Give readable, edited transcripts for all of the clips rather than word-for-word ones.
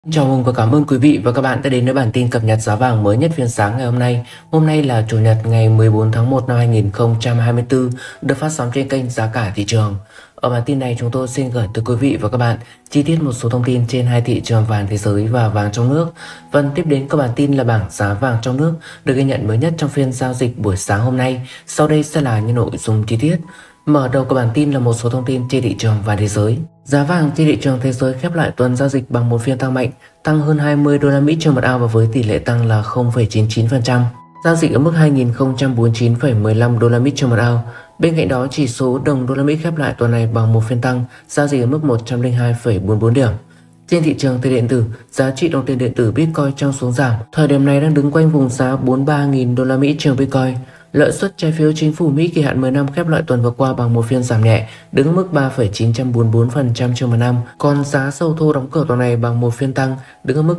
Chào mừng và cảm ơn quý vị và các bạn đã đến với bản tin cập nhật giá vàng mới nhất phiên sáng ngày hôm nay. Hôm nay là Chủ nhật ngày 14 tháng 1 năm 2024, được phát sóng trên kênh Giá cả thị trường. Ở bản tin này chúng tôi xin gửi tới quý vị và các bạn chi tiết một số thông tin trên hai thị trường vàng thế giới và vàng trong nước. Phần tiếp đến các bản tin là bảng giá vàng trong nước được ghi nhận mới nhất trong phiên giao dịch buổi sáng hôm nay. Sau đây sẽ là những nội dung chi tiết. Mở đầu của bản tin là một số thông tin trên thị trường và thế giới. Giá vàng trên thị trường thế giới khép lại tuần giao dịch bằng một phiên tăng mạnh, tăng hơn 20 đô la Mỹ trên một ao và với tỷ lệ tăng là 0,99%. Giao dịch ở mức 2049,15 đô la Mỹ trên một ao. Bên cạnh đó, chỉ số đồng đô la Mỹ khép lại tuần này bằng một phiên tăng, giao dịch ở mức 102,44 điểm. Trên thị trường tiền điện tử, giá trị đồng tiền điện tử Bitcoin trong xuống giảm, thời điểm này đang đứng quanh vùng giá 43.000 đô la Mỹ trên Bitcoin. Lợi suất trái phiếu chính phủ Mỹ kỳ hạn 10 năm khép lại tuần vừa qua bằng một phiên giảm nhẹ, đứng ở mức 3,944% trên một năm, còn giá dầu thô đóng cửa tuần này bằng một phiên tăng, đứng ở mức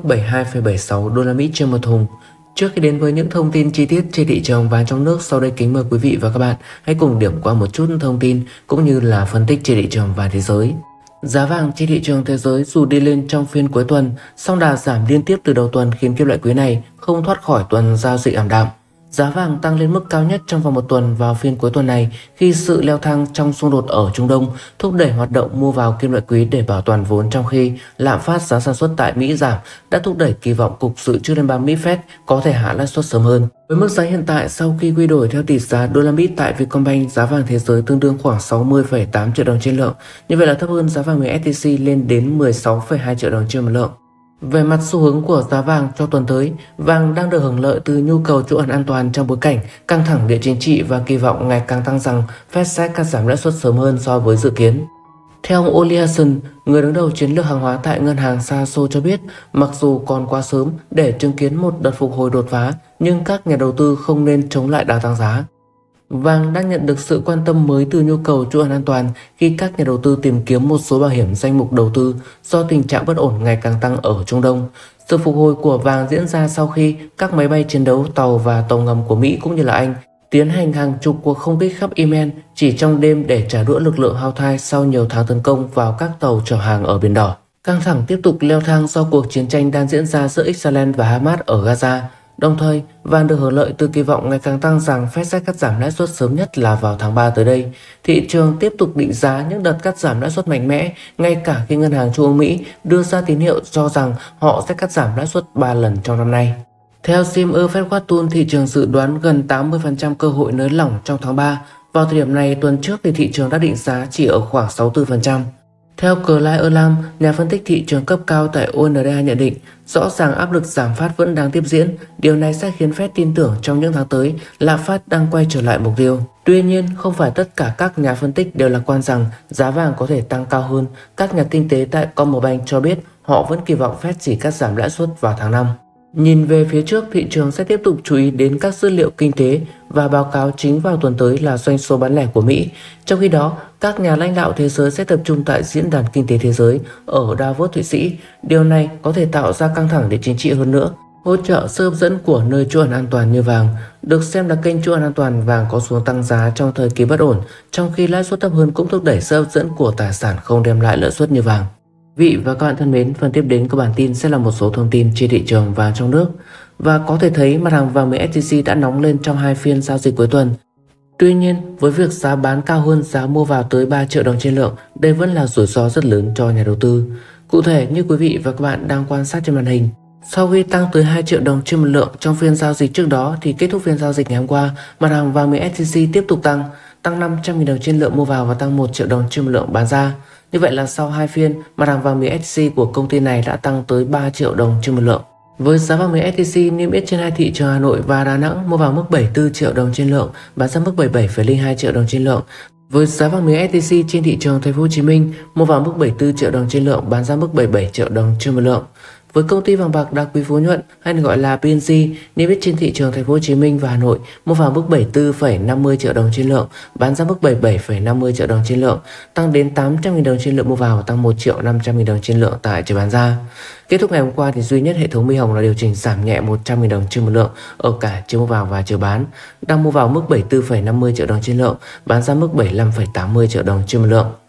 72,76 đô la Mỹ trên một thùng. Trước khi đến với những thông tin chi tiết trên thị trường vàng trong nước, sau đây kính mời quý vị và các bạn hãy cùng điểm qua một chút thông tin cũng như là phân tích trên thị trường vàng thế giới. Giá vàng trên thị trường thế giới dù đi lên trong phiên cuối tuần, song đà giảm liên tiếp từ đầu tuần khiến kim loại quý này không thoát khỏi tuần giao dịch ảm đạm. Giá vàng tăng lên mức cao nhất trong vòng một tuần vào phiên cuối tuần này khi sự leo thang trong xung đột ở Trung Đông thúc đẩy hoạt động mua vào kim loại quý để bảo toàn vốn, trong khi lạm phát giá sản xuất tại Mỹ giảm đã thúc đẩy kỳ vọng Cục Dự trữ Liên bang Mỹ Fed có thể hạ lãi suất sớm hơn. Với mức giá hiện tại sau khi quy đổi theo tỷ giá đô la Mỹ tại Vietcombank, giá vàng thế giới tương đương khoảng 60,8 triệu đồng trên lượng, như vậy là thấp hơn giá vàng 10 SJC lên đến 16,2 triệu đồng trên một lượng. Về mặt xu hướng của giá vàng cho tuần tới, vàng đang được hưởng lợi từ nhu cầu trú ẩn an toàn trong bối cảnh căng thẳng địa chính trị và kỳ vọng ngày càng tăng rằng Fed sẽ cắt giảm lãi suất sớm hơn so với dự kiến. Theo ông Oli Hudson, người đứng đầu chiến lược hàng hóa tại ngân hàng Saso cho biết, mặc dù còn quá sớm để chứng kiến một đợt phục hồi đột phá, nhưng các nhà đầu tư không nên chống lại đà tăng giá. Vàng đang nhận được sự quan tâm mới từ nhu cầu trú ẩn an toàn khi các nhà đầu tư tìm kiếm một số bảo hiểm danh mục đầu tư do tình trạng bất ổn ngày càng tăng ở Trung Đông. Sự phục hồi của vàng diễn ra sau khi các máy bay chiến đấu, tàu và tàu ngầm của Mỹ cũng như là Anh tiến hành hàng chục cuộc không kích khắp Yemen chỉ trong đêm để trả đũa lực lượng Houthi sau nhiều tháng tấn công vào các tàu chở hàng ở Biển Đỏ. Căng thẳng tiếp tục leo thang do cuộc chiến tranh đang diễn ra giữa Israel và Hamas ở Gaza. Đồng thời, vàng được hưởng lợi từ kỳ vọng ngày càng tăng rằng Fed sẽ cắt giảm lãi suất sớm nhất là vào tháng 3 tới đây. Thị trường tiếp tục định giá những đợt cắt giảm lãi suất mạnh mẽ, ngay cả khi Ngân hàng Trung ương Mỹ đưa ra tín hiệu cho rằng họ sẽ cắt giảm lãi suất 3 lần trong năm nay. Theo Simmer Fed Watch Tool, thị trường dự đoán gần 80% cơ hội nới lỏng trong tháng 3. Vào thời điểm này, tuần trước thì thị trường đã định giá chỉ ở khoảng 64%. Theo Clay Erlam, nhà phân tích thị trường cấp cao tại ONDA nhận định, rõ ràng áp lực giảm phát vẫn đang tiếp diễn. Điều này sẽ khiến Fed tin tưởng trong những tháng tới, lạm phát đang quay trở lại mục tiêu. Tuy nhiên, không phải tất cả các nhà phân tích đều lạc quan rằng giá vàng có thể tăng cao hơn. Các nhà kinh tế tại Commerzbank cho biết họ vẫn kỳ vọng Fed chỉ cắt giảm lãi suất vào tháng 5. Nhìn về phía trước, thị trường sẽ tiếp tục chú ý đến các dữ liệu kinh tế và báo cáo chính vào tuần tới là doanh số bán lẻ của Mỹ. Trong khi đó, các nhà lãnh đạo thế giới sẽ tập trung tại Diễn đàn Kinh tế Thế giới ở Davos, Thụy Sĩ. Điều này có thể tạo ra căng thẳng địa chính trị hơn nữa. Hỗ trợ sự hấp dẫn của nơi trú ẩn an toàn như vàng được xem là kênh trú ẩn an toàn. Vàng có xuống tăng giá trong thời kỳ bất ổn, trong khi lãi suất thấp hơn cũng thúc đẩy sự hấp dẫn của tài sản không đem lại lợi suất như vàng. Quý vị và các bạn thân mến, phần tiếp đến của bản tin sẽ là một số thông tin trên thị trường vàng trong nước. Và có thể thấy mặt hàng vàng 10 SJC đã nóng lên trong hai phiên giao dịch cuối tuần. Tuy nhiên, với việc giá bán cao hơn giá mua vào tới 3 triệu đồng trên lượng, đây vẫn là rủi ro rất lớn cho nhà đầu tư. Cụ thể như quý vị và các bạn đang quan sát trên màn hình, sau khi tăng tới 2 triệu đồng trên một lượng trong phiên giao dịch trước đó thì kết thúc phiên giao dịch ngày hôm qua, mặt hàng vàng 10 SJC tiếp tục tăng 500.000 đồng trên lượng mua vào và tăng 1 triệu đồng trên một lượng bán ra. Như vậy là sau hai phiên, mặt hàng vàng 10 SJC của công ty này đã tăng tới 3 triệu đồng trên một lượng. Với giá vàng 10 SJC niêm yết trên hai thị trường Hà Nội và Đà Nẵng mua vào mức 74 triệu đồng trên lượng, bán ra mức 77,02 triệu đồng trên lượng. Với giá vàng 10 SJC trên thị trường Thành phố Hồ Chí Minh mua vào mức 74 triệu đồng trên lượng, bán ra mức 77 triệu đồng trên một lượng. Với công ty vàng bạc đá quý Phú Nhuận hay gọi là PNG niêm yết trên thị trường Thành phố Hồ Chí Minh và Hà Nội mua vào mức 74,50 triệu đồng trên lượng, bán ra mức 77,50 triệu đồng trên lượng, tăng đến 800.000 đồng trên lượng mua vào và tăng 1.500.000 đồng trên lượng tại chiều bán ra. Kết thúc ngày hôm qua thì duy nhất hệ thống My Hồng là điều chỉnh giảm nhẹ 100.000 đồng trên một lượng ở cả chiều mua vào và chiều bán, đang mua vào mức 74,50 triệu đồng trên lượng, bán ra mức 75,80 triệu đồng trên một lượng.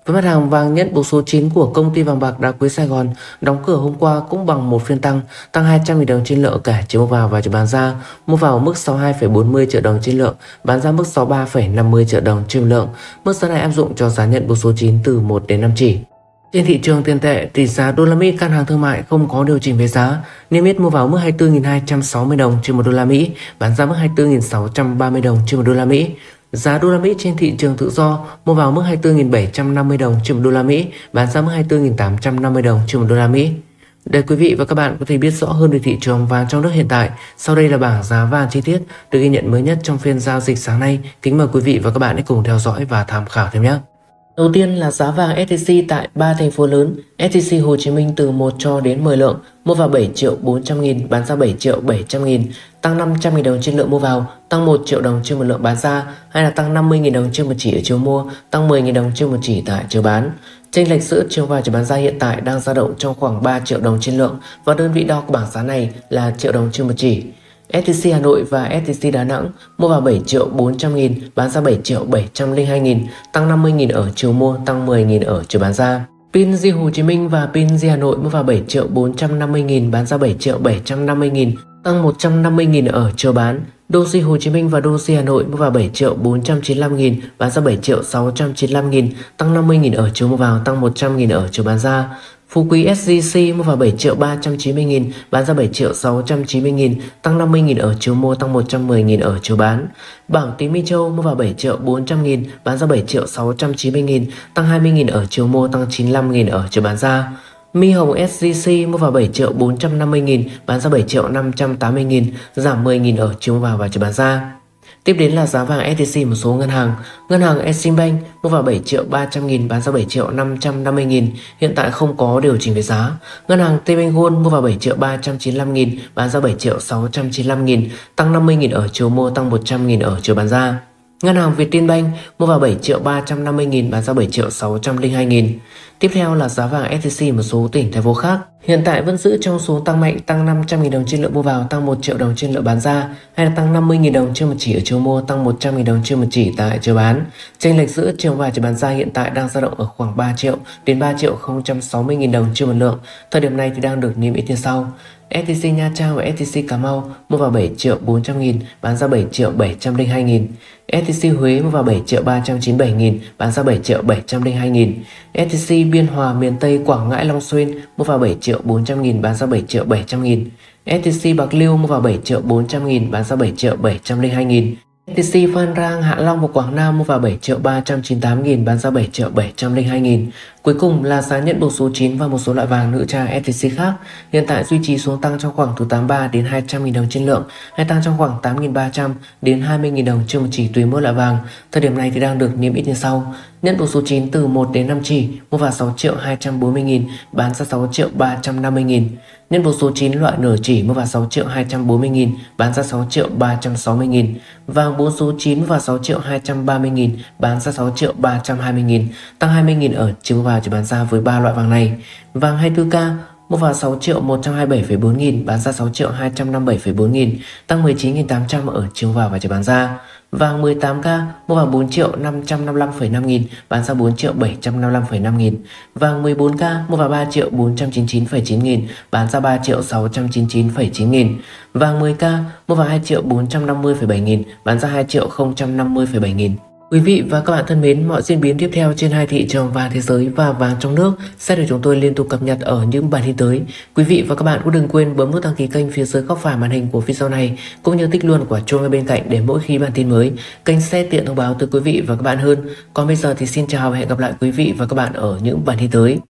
Với mặt hàng vàng nhẫn bốc số 9 của công ty vàng bạc đá quý Sài Gòn đóng cửa hôm qua cũng bằng một phiên tăng 200.000 đồng trên lượng cả chiều mua vào và chiều bán ra. Mua vào mức 62,40 triệu đồng trên lượng, bán ra mức 63,50 triệu đồng trên lượng. Mức giá này áp dụng cho giá nhận bốc số 9 từ 1 đến 5 chỉ. Trên thị trường tiền tệ, tỷ giá đô la Mỹ căn hàng thương mại không có điều chỉnh về giá, niêm yết mua vào mức 24.260 đồng trên 1 đô la Mỹ, bán ra mức 24.630 đồng trên 1 đô la Mỹ. Giá đô la Mỹ trên thị trường tự do mua vào mức 24.750 đồng trên 1 đô la Mỹ, bán ra mức 24.850 đồng trên 1 đô la Mỹ. Để quý vị và các bạn có thể biết rõ hơn về thị trường vàng trong nước hiện tại, sau đây là bảng giá vàng chi tiết được ghi nhận mới nhất trong phiên giao dịch sáng nay. Kính mời quý vị và các bạn hãy cùng theo dõi và tham khảo thêm nhé. Đầu tiên là giá vàng SJC tại 3 thành phố lớn. SJC Hồ Chí Minh từ 1 cho đến 10 lượng, mua vào 7.400.000, bán ra 7.700.000, tăng 500.000 đồng trên lượng mua vào, tăng 1 triệu đồng trên một lượng bán ra, hay là tăng 50.000 đồng trên một chỉ ở chiều mua, tăng 10.000 đồng trên một chỉ tại chiều bán. Chênh lệch giữa chiều vào chiều bán ra hiện tại đang dao động trong khoảng 3 triệu đồng trên lượng và đơn vị đo của bảng giá này là triệu đồng trên một chỉ. SJC Hà Nội và SJC Đà Nẵng mua vào 7.400.000, bán ra 7.702.000, tăng 50.000 ở chiều mua, tăng 10.000 ở chiều bán ra. PING Hồ Chí Minh và PING Hà Nội mua vào 7.450.000, bán ra 7.750.000, tăng 150.000 ở chiều bán. Doji Hồ Chí Minh và Doji Hà Nội mua vào 7.495.000, bán ra 7.695.000, tăng 50.000 ở chiều mua vào, tăng 100.000 ở chiều bán ra. Phú Quý SJC mua vào 7.390.000, bán ra 7.690.000, tăng 50.000 ở chiều mua, tăng 110.000 ở chiều bán. Bảng Tín Minh Châu mua vào 7.400.000, bán ra 7.690.000, tăng 20.000 ở chiều mua, tăng 95.000 ở chiều bán ra. Mi Hồng SJC mua vào 7.450.000, bán ra 7.580.000, giảm 10.000 ở chiều mua vào và chiều bán ra. Tiếp đến là giá vàng SJC một số ngân hàng. Ngân hàng Eximbank mua vào 7.300.000, bán ra 7.550.000, hiện tại không có điều chỉnh về giá. Ngân hàng TPBank Gold mua vào 7.395.000, bán ra 7.695.000, tăng 50.000 ở chiều mua, tăng 100.000 ở chiều bán ra. Ngân hàng Vietinbank mua vào 7.350.000, bán ra 7.602.000. Tiếp theo là giá vàng SJC một số tỉnh thành phố khác. Hiện tại vẫn giữ trong số tăng mạnh, tăng 500.000 đồng trên lượng mua vào, tăng 1 triệu đồng trên lượng bán ra, hay là tăng 50.000 đồng trên một chỉ ở chiều mua, tăng 100.000 đồng trên một chỉ tại chiều bán. Chênh lệch giữa chiều vào chiều bán ra hiện tại đang dao động ở khoảng 3 triệu đến 3.060.000 đồng trên một lượng. Thời điểm này thì đang được niêm yết như sau. SJC Nha Trang và SJC Cà Mau mua vào 7.400.000, bán ra 7.702.000. SJC Huế mua vào 7.397.000, bán ra 7.702.000. SJC Biên Hòa miền Tây Quảng Ngãi Long Xuyên mua vào 7.400.000, bán ra 7.700.000. SJC Bạc Liêu mua vào 7.400.000, bán ra 7.702.000. SJC Phan Rang Hạ Long và Quảng Nam mua vào 7.398.000, bán ra 7.702.000. Cuối cùng là giá nhận bốc số 9 và một số loại vàng nữ trang SJC khác. Hiện tại duy trì xuống tăng trong khoảng từ 83 đến 200.000 đồng trên lượng, hay tăng trong khoảng 8.300 đến 20.000 đồng trên một chỉ tùy mỗi loại vàng. Thời điểm này thì đang được niêm yết như sau. Nhận bốc số 9 từ 1 đến 5 chỉ mua vào 6.240.000, bán ra 6.350.000. Nhân bốc số 9 loại nửa chỉ mua vào 6.240.000, bán ra 6.360.000. Vàng 4 số 9 mua vào 6.230.000, bán ra 6.320.000, tăng 20.000 ở chiều vào chiều bán ra với 3 loại vàng này. Vàng 24K mua vào 6.127,4 nghìn, bán ra 6.257,4 nghìn, tăng 19.800 ở chiều vào và chiều bán ra. Vàng 18K mua vào 4.555,5 nghìn, bán ra 4.755,5 nghìn. Vàng 14K mua vào 3.499,9 nghìn, bán ra 3.699,9 nghìn. Vàng 10K mua vào 2.450,7 nghìn, bán ra 2.050,7 nghìn. Quý vị và các bạn thân mến, mọi diễn biến tiếp theo trên hai thị trường vàng thế giới và vàng trong nước sẽ được chúng tôi liên tục cập nhật ở những bản tin tới. Quý vị và các bạn cũng đừng quên bấm nút đăng ký kênh phía dưới góc phải màn hình của video này, cũng như tích luôn quả chuông ở bên cạnh để mỗi khi bản tin mới kênh sẽ tiện thông báo tới quý vị và các bạn hơn. Còn bây giờ thì xin chào và hẹn gặp lại quý vị và các bạn ở những bản tin tới.